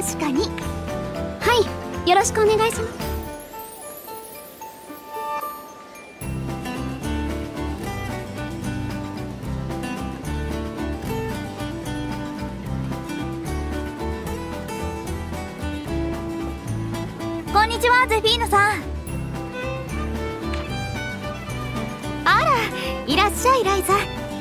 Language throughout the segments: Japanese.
確かに。はい、よろしくお願いします。 こんにちは、ゼフィーヌさん。 あら、いらっしゃいライザ。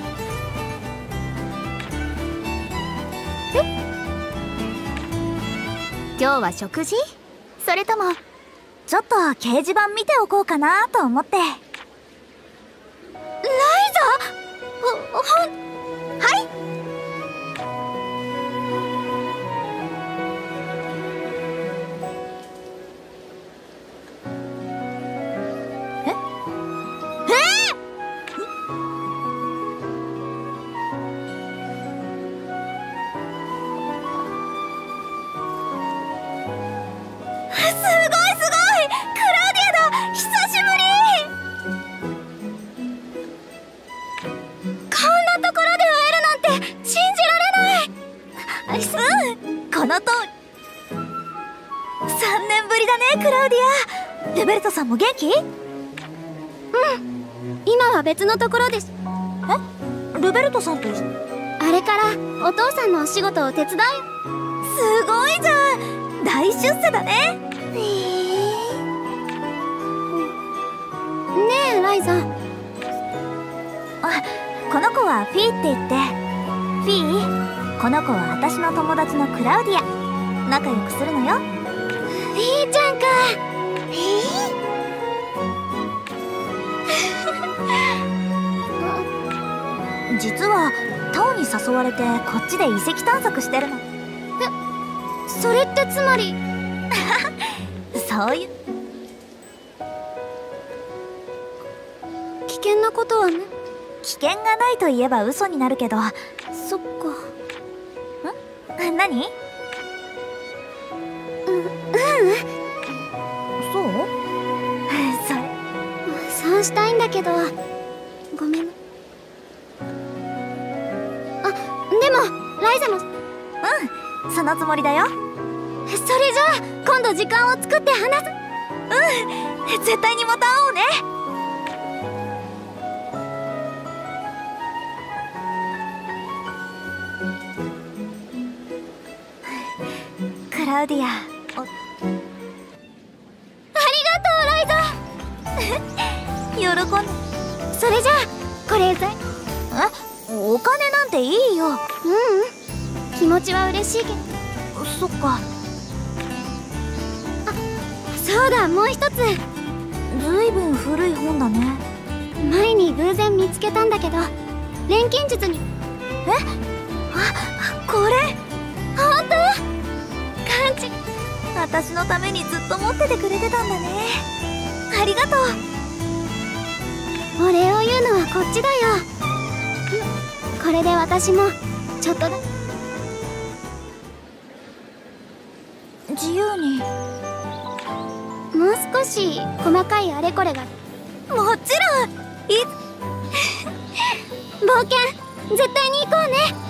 今日は食事？ それともちょっと掲示板見ておこうかなと思って。ライザ？はい。このとおり。3年ぶりだね、クラウディア。ルベルトさんも元気？ うん、今は別のところです。 ルベルトさんとあれからお父さんのお仕事を手伝う。 すごいじゃん、大出世だね。 ねえライザ。 この子はフィーって言って。フィー、この子は私の友達のクラウディア。仲良くするのよ。 フィーちゃんか。 実はタオに誘われてこっちで遺跡探索してるの。 それってつまりそういう危険なことはね。 危険がないと言えば嘘になるけど。 そっか。 何？そう？それそうしたいんだけど。ごめん。あ、でもライザも。 そのつもりだよ。 それじゃあ今度時間を作って話す。 絶対にまた会おうね。クラウディア。ありがとうライザ。 喜んで。 それじゃあこれで。 お金なんていいよ。 気持ちは嬉しいけど。 そっか。 そうだ、もう一つ。 ずいぶん古い本だね。 前に偶然見つけたんだけど、錬金術に。 これ本当？感じ。 私のためにずっと持っててくれてたんだね。ありがとう。 お礼を言うのはこっちだよ。これで私もちょっとだ自由に。 もう少し細かいあれこれが。 もちろん。 冒険絶対に行こうね。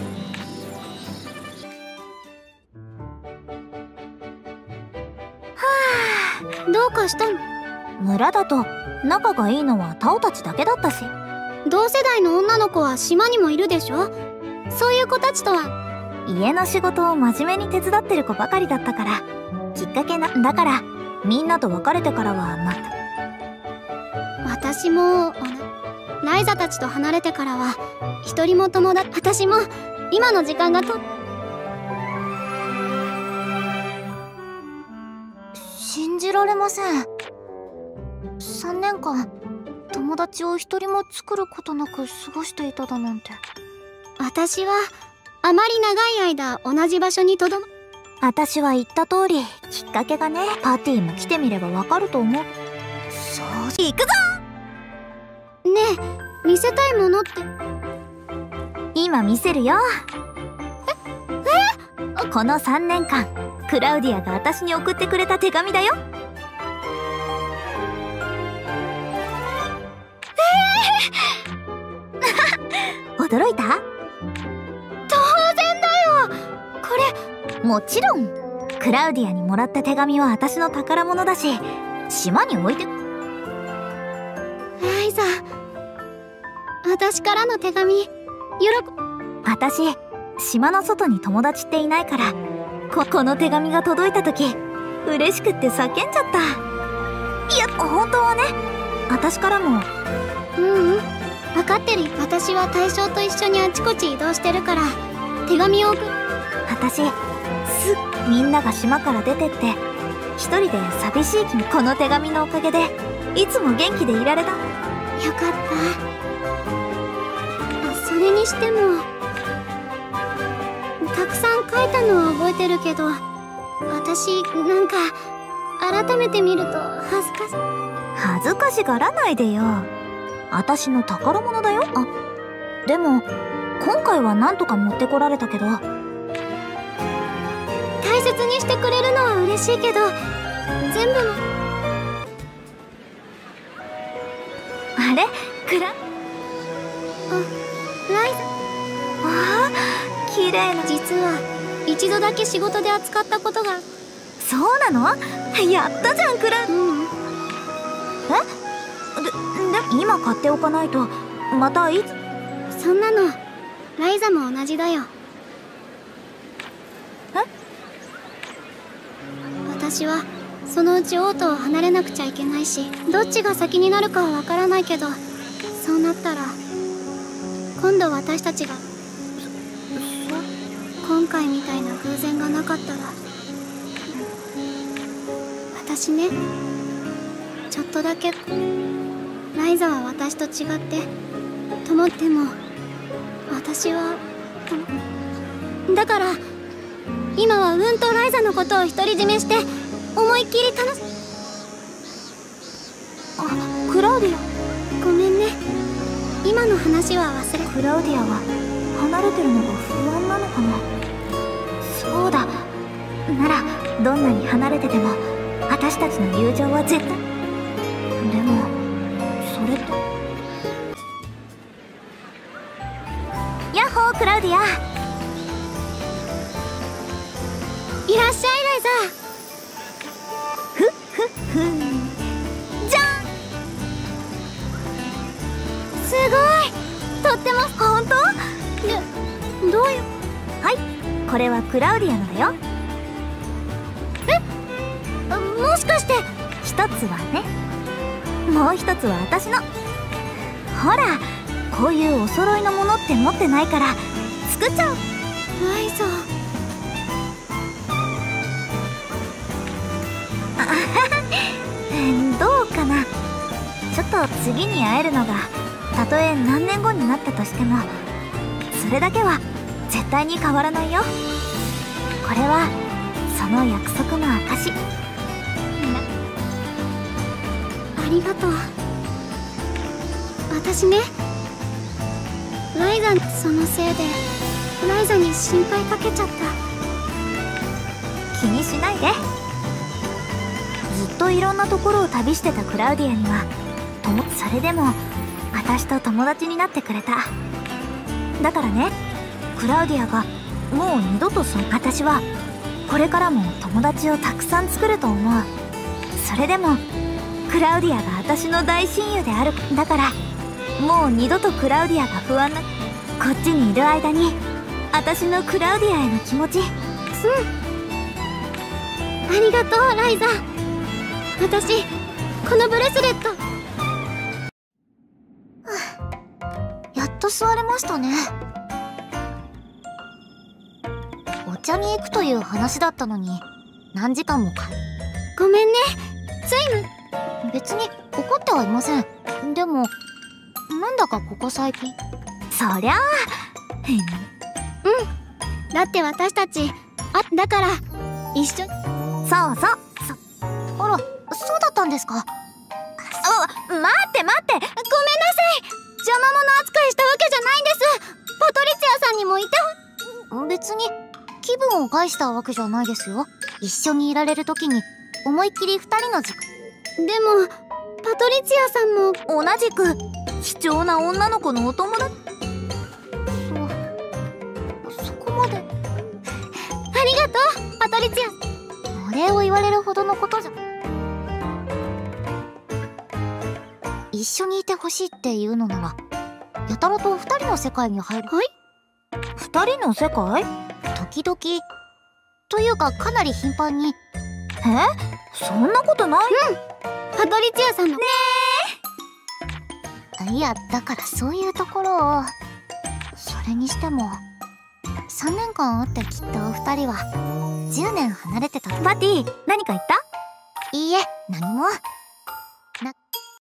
どうかしたの？ 村だと仲がいいのはタオたちだけだったし。 同世代の女の子は島にもいるでしょ。そういう子たちとは。 家の仕事を真面目に手伝ってる子ばかりだったから。きっかけだからみんなと別れてからはまた。 私もライザたちと離れてからは一人も友達。私も今の時間が信じられません。3年間友達を一人も作ることなく過ごしていただなんて。 私はあまり長い間同じ場所にとどま。 私は言った通りきっかけがね。パーティーも来てみればわかると思う。そう行くぞ。 ねえ、見せたいものって。 今見せるよ。この3年間クラウディアが私に送ってくれた手紙だよ。驚いた？ 当然だよ。これもちろん。クラウディアにもらった手紙は私の宝物だし、島に置いて。 ライザ、私からの手紙、 私、島の外に友達っていないから、この手紙が届いた時、嬉しくって叫んじゃった。いや、本当はね、私からも。 分かってる。私は対象と一緒にあちこち移動してるから、手紙を送る。 私、みんなが島から出てって、一人で寂しい気も、この手紙のおかげで、いつも元気でいられた。 よかった。それにしても、たくさん書いたのは覚えてるけど、私、なんか、改めて見ると恥ずかしがらないでよ。私の宝物だよ。でも、今回はなんとか持ってこられたけど。 大切にしてくれるのは嬉しいけど、全部の。 あれ？ ライザ。 綺麗な。 実は、一度だけ仕事で扱ったことが。 そうなの？やったじゃん、で、今買っておかないと、またいつ。 そんなの、ライザも同じだよ。私は、そのうち王都を離れなくちゃいけないし、どっちが先になるかはわからないけど、そうなったら、今度私たちが、今回みたいな偶然がなかったら、私ね、ちょっとだけ、ライザは私と違って、でも、私は、だから、今はとライザのことを独り占めして、思いっきりクラウディア。 ごめんね。今の話は忘れ。 クラウディアは、離れてるのが不安なのかな。そうだ。なら、どんなに離れてても、私たちの友情は絶対。でも、それって。ヤッホー、クラウディア。 いらっしゃい、ライザ。 じゃん。 すごい。とっても。 本当？ どういう。 はい、これはクラウディアのだよ。 もしかして。 一つはね、もう一つは私の。ほら、こういうお揃いのものって持ってないから作っちゃおう。 ライザ。 どうかな。ちょっと次に会えるのがたとえ何年後になったとしても、それだけは絶対に変わらないよ。これはその約束の証。 ありがとう。私ね、ライザ、そのせいでライザに心配かけちゃった。 気にしないで。ずっといろんなところを旅してたクラウディアにはそれでも私と友達になってくれた。だからね、クラウディアがもう二度と私はこれからも友達をたくさん作ると思う。それでもクラウディアが私の大親友である。だからもう二度とクラウディアが不安な。こっちにいる間に私のクラウディアへの気持ち。 ありがとう、ライザ。私、このブレスレット。 やっと座れましたね。お茶に行くという話だったのに、何時間もごめんね、つい別に怒ってはいません。でも、なんだかここ最近。そりゃあ。 だって私たち、だから、一緒に。 そうそう。あら、そうだったんですか。待って。 ごめんなさい。邪魔者扱いしたわけじゃないんです。パトリツィアさんにもいて別に気分を害したわけじゃないですよ。一緒にいられる時に思いっきり二人のでも、パトリツィアさんも同じく貴重な女の子のお友達。そこまで。 ありがとう。 トリチア。 お礼を言われるほどのことじゃ。一緒にいてほしいっていうのならやたらと二人の世界に入る。 はい。 二人の世界？時々というかかなり頻繁に。そんなことない。 パトリチアさんの。 いや、だからそういうところを。それにしても3年間会ってきっとお二人は10年離れてた。パティ、何か言った？いいえ、何も。